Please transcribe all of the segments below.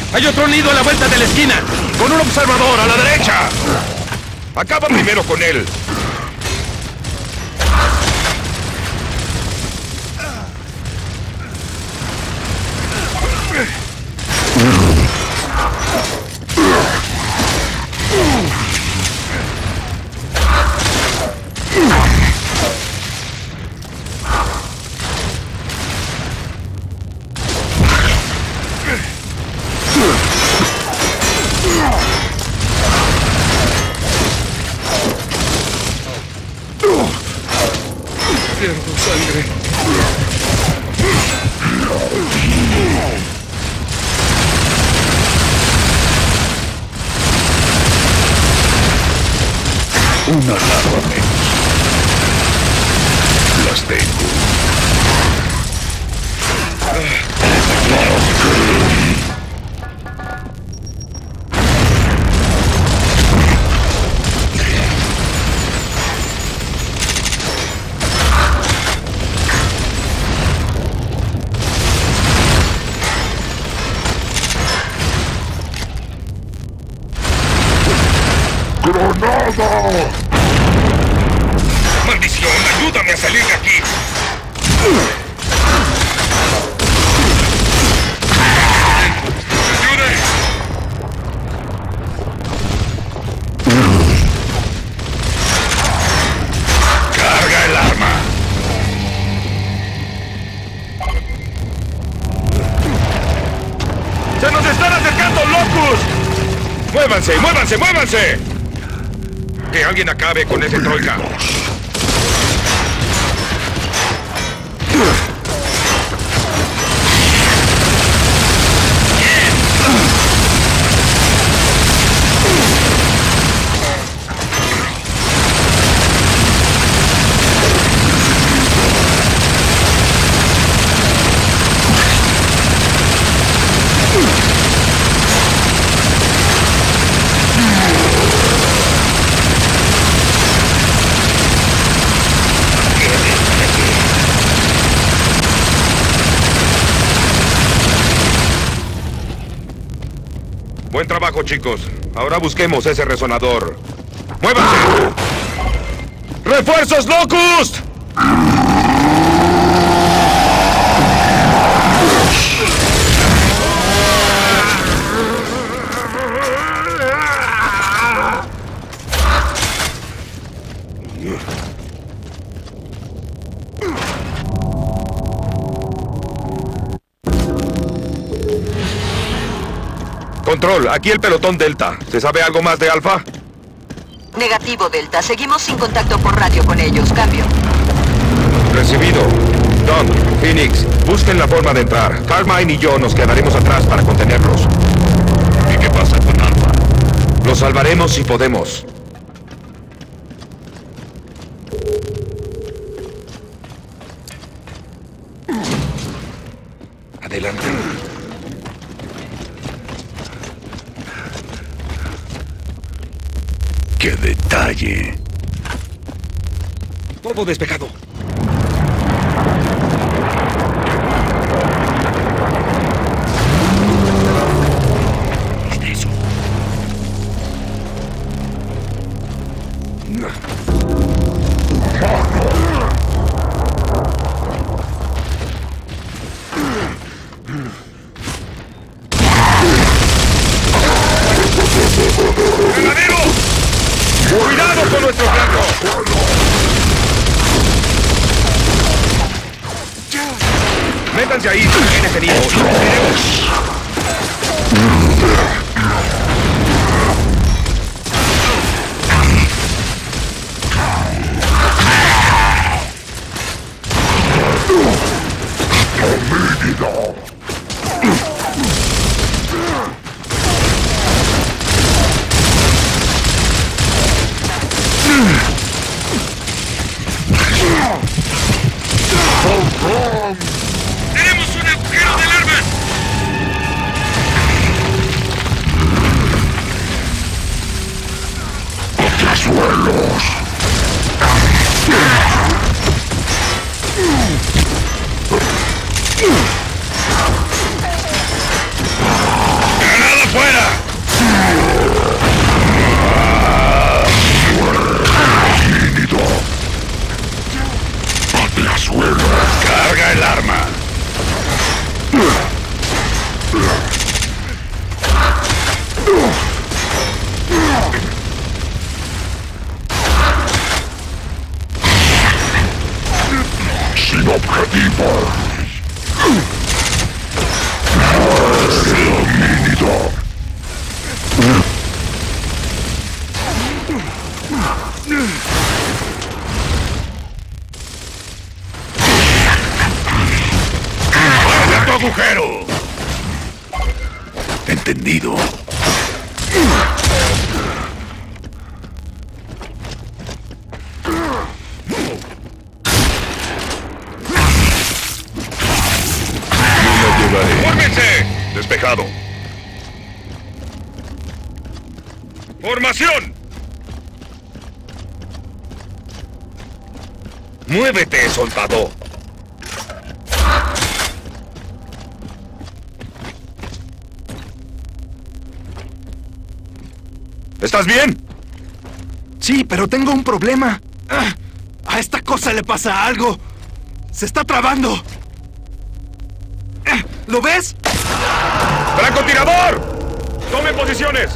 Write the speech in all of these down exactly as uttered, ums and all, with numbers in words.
Hay otro nido a la vuelta de la esquina. Con un observador a la derecha. Acaba primero con él. Pierdo sangre. Una larva menos. Las tengo. ¡Granada! ¡Maldición! ¡Ayúdame a salir de aquí! ¡Ayude! ¡Carga el arma! ¡Se nos están acercando, locos! ¡Muévanse, muévanse, muévanse! Que alguien acabe con ese troika. Buen trabajo, chicos. Ahora busquemos ese resonador. ¡Muévanse! ¡Refuerzos, Locust! Control, aquí el pelotón Delta. ¿Se sabe algo más de Alpha? Negativo, Delta. Seguimos sin contacto por radio con ellos. Cambio. Recibido. Don, Phoenix, busquen la forma de entrar. Carmine y yo nos quedaremos atrás para contenerlos. ¿Y qué pasa con Alpha? Los salvaremos si podemos. Adelante. ¡Qué detalle! Todo despejado. ¿Viste eso? ¡Granadero! ¡Cuidado con nuestro flanco! Métanse ahí, en ese nido, y los veremos. ¡Tenemos un agujero de alarma! Entendido. Lo llevaré. ¡Fórmense! Despejado. ¡Formación! ¡Muévete, soldado! ¿Estás bien? Sí, pero tengo un problema. Ah, a esta cosa le pasa algo. Se está trabando. Ah, ¿Lo ves? ¡Francotirador! ¡Tomen posiciones!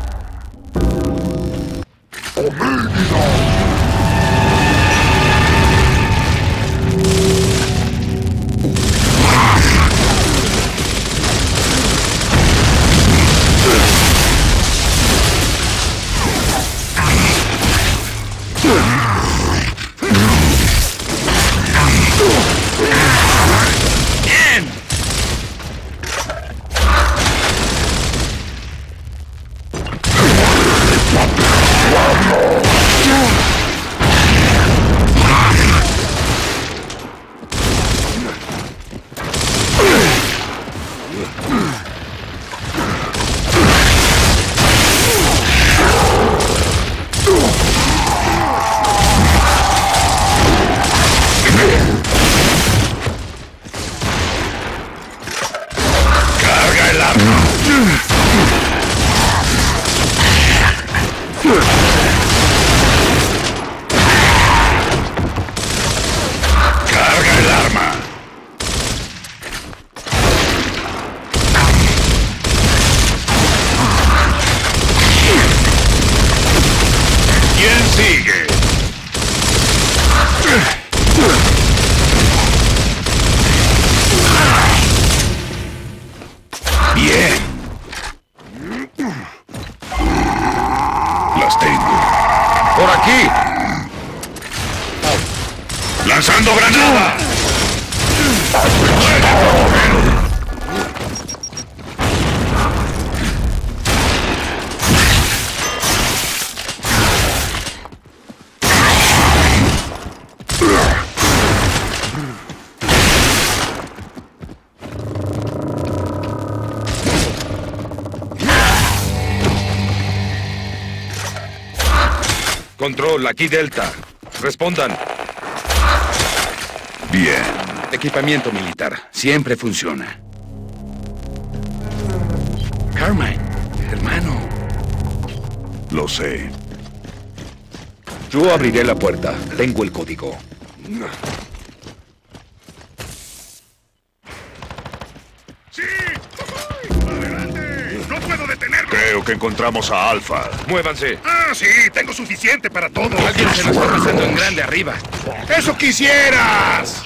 ¡Bien! ¡Carga el arma! ¡Carga el arma! ¿Quién sigue? Bien. Las tengo. ¡Por aquí! ¡Lanzando granada! Control, aquí Delta. Respondan. Bien. Equipamiento militar. Siempre funciona. Carmine, hermano. Lo sé. Yo abriré la puerta. Tengo el código. ¡Sí! ¡Adelante! ¡No puedo detenerlo! Creo que encontramos a Alpha. Muévanse. ¡Ah, sí! Tengo suficiente para todo. Alguien se lo está pasando en grande arriba. ¡Eso quisieras!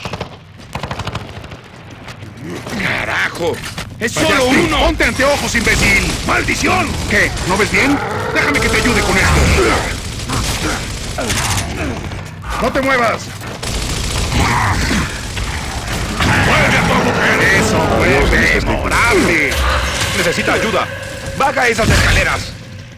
¡Carajo! ¡Es solo Fallaste. uno! ¡Ponte anteojos, imbécil! ¡Maldición! ¿Qué? ¿No ves bien? Déjame que te ayude con esto. ¡No te muevas! ¡Mueve a tu mujer! ¡Eso fue memorable! Necesita ayuda. ¡Baja esas escaleras!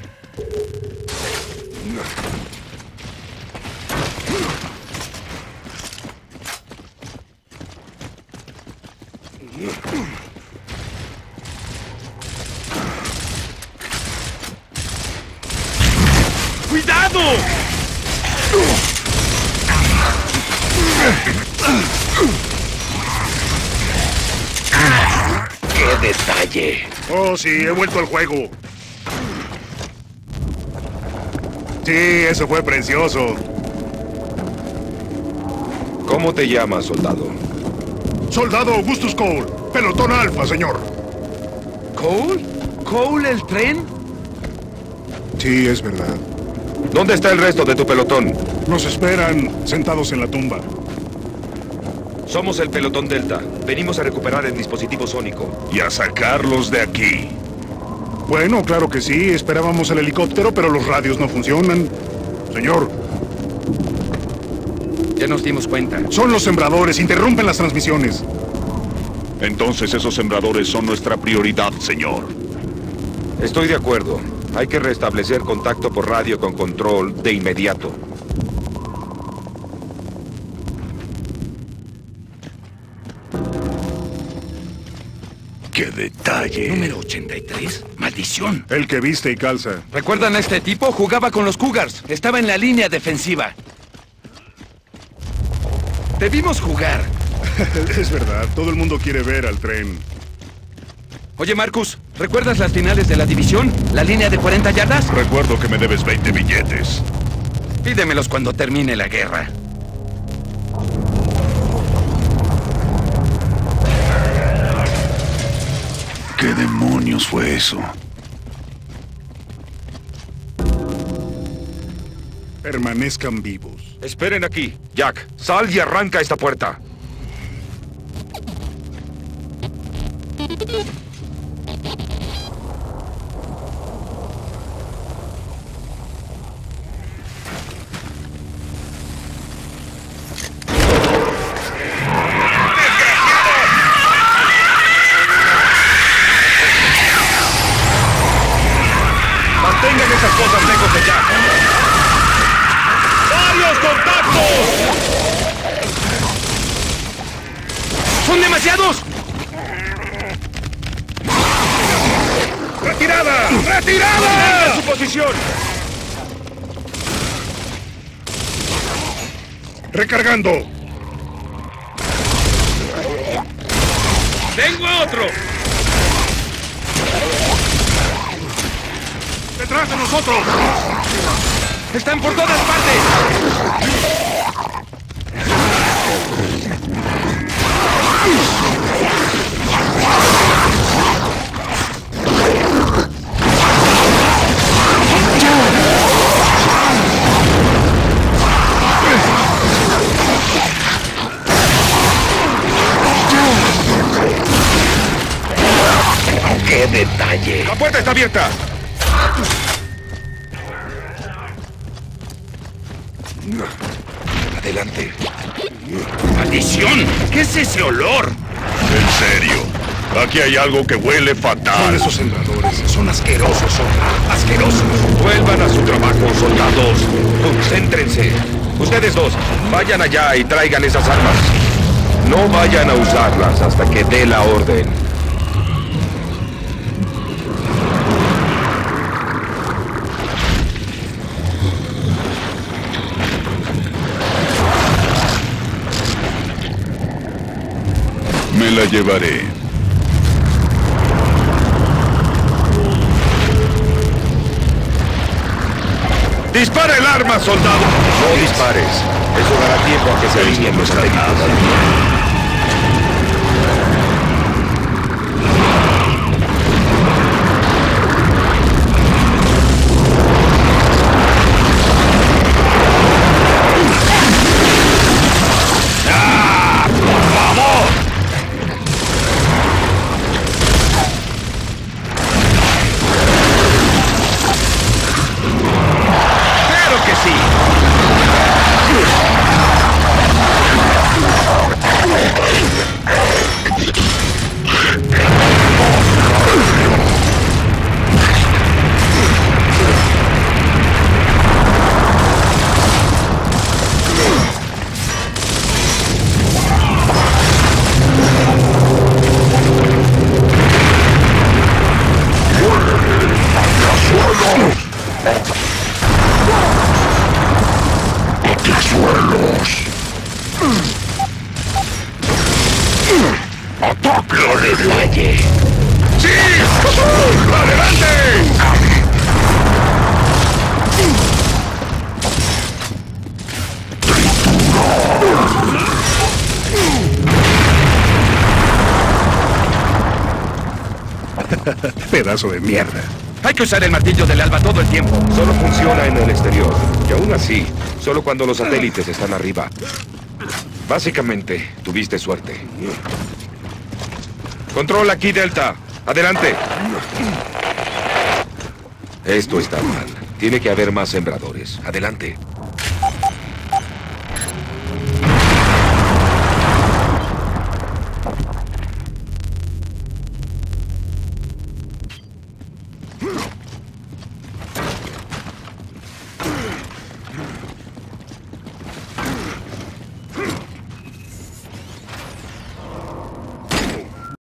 ¡Cuidado! ¡Qué detalle! Oh, sí, he vuelto al juego. Sí, eso fue precioso. ¿Cómo te llamas, soldado? Soldado Augustus Cole, pelotón Alfa, señor. ¿Cole? ¿Cole el tren? Sí, es verdad. ¿Dónde está el resto de tu pelotón? Nos esperan sentados en la tumba. Somos el pelotón Delta. Venimos a recuperar el dispositivo sónico. Y a sacarlos de aquí. Bueno, claro que sí. Esperábamos el helicóptero, pero los radios no funcionan. Señor, Ya nos dimos cuenta. son los sembradores. Interrumpen las transmisiones. Entonces esos sembradores son nuestra prioridad, señor. Estoy de acuerdo. Hay que restablecer contacto por radio con control de inmediato. ¡Qué detalle! Número ochenta y tres. ¡Maldición! El que viste y calza. ¿Recuerdan a este tipo? Jugaba con los Cougars. Estaba en la línea defensiva. Debimos jugar. Es verdad, todo el mundo quiere ver al tren. Oye, Marcus, ¿recuerdas las finales de la división? ¿La línea de cuarenta yardas? Recuerdo que me debes veinte billetes. Pídemelos cuando termine la guerra. ¿Qué demonios fue eso? Permanezcan vivos. Esperen aquí. Jack, sal y arranca esta puerta. Mantengan esas cosas lejos de Jack. ¡Varios contactos! ¡Son demasiados! ¡Retirada! ¡Retirada! ¡En su posición! ¡Recargando! ¡Tengo a otro! ¡Detrás de nosotros! ¡Están por todas partes! ¡Qué detalle! ¡La puerta está abierta! Adelante. ¡Maldición! ¿Qué es ese olor? En serio, aquí hay algo que huele Son fatal. esos sembradores. Son asquerosos, son asquerosos. Vuelvan a su trabajo, soldados. Concéntrense. Ustedes dos, vayan allá y traigan esas armas. No vayan a usarlas hasta que dé la orden. Me la llevaré. ¡Dispara el arma, soldado! No dispares. Eso dará tiempo a que se alineen los satélites. ¡Claro que sí! ¡Ataque al ¡Detalle! ¡Sí! ¡Adelante! Pedazo de mierda. Hay que usar el martillo del alba todo el tiempo. Solo funciona en el exterior. Y aún así, solo cuando los satélites están arriba. Básicamente, tuviste suerte. Control aquí, Delta. Adelante. Esto está mal. Tiene que haber más sembradores. Adelante.